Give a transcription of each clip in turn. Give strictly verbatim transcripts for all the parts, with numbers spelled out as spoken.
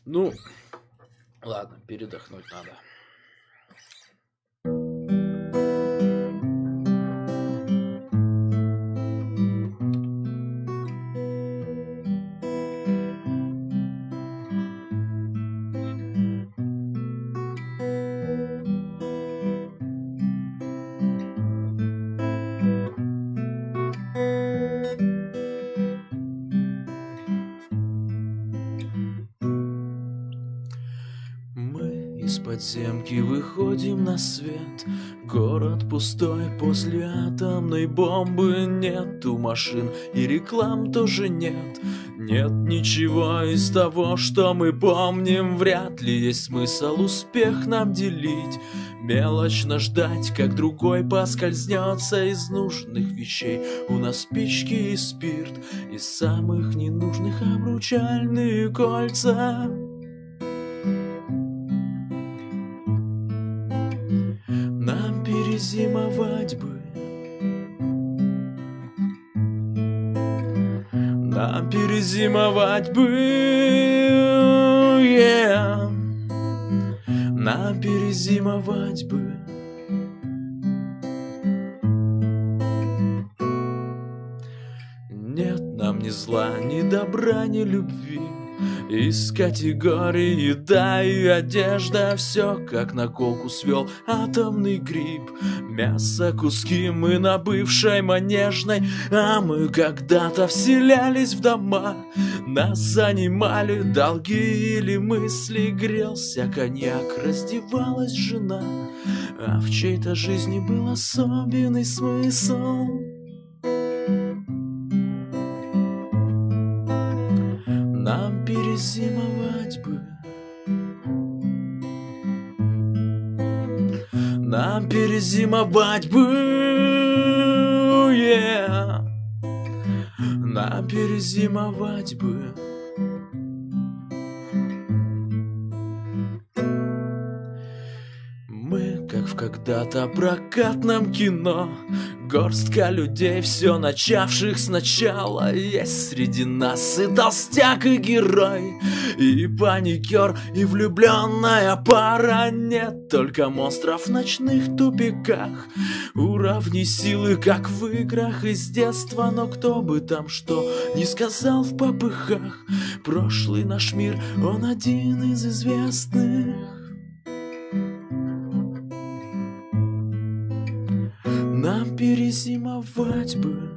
Ну, ладно, передохнуть надо. Мы из подземки выходим на свет. Город пустой после атомной бомбы. Нету машин и реклам тоже нет. Нет ничего из того, что мы помним. Вряд ли есть смысл успех нам делить. Мелочно ждать, как другой поскользнется. Из нужных вещей у нас спички и спирт. Из самых ненужных обручальные кольца. Нам перезимовать бы, нам перезимовать бы, yeah. Нам перезимовать бы. Нет нам ни зла, ни добра, ни любви. Из категории еда и одежда. Все как на колку свел атомный гриб. Мясо, куски мы на бывшей Манежной. А мы когда-то вселялись в дома. Нас занимали долги или мысли. Грелся коньяк, раздевалась жена. А в чьей-то жизни был особенный смысл. Нам перезимовать бы, нам перезимовать бы, yeah. Нам перезимовать бы. Мы, как в когда-то прокатном кино. Горстка людей, все начавших сначала. Есть среди нас и толстяк, и герой, и паникер, и влюбленная пара. Нет только монстров в ночных тупиках. Уровни силы, как в играх из детства. Но кто бы там что не сказал в попыхах, прошлый наш мир, он один из известных. Нам перезимовать бы,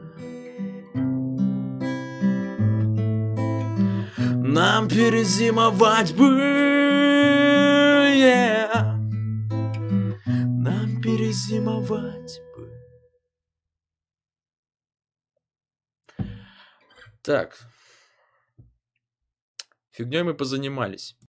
нам перезимовать бы, yeah. Нам перезимовать бы. Так, фигней мы позанимались.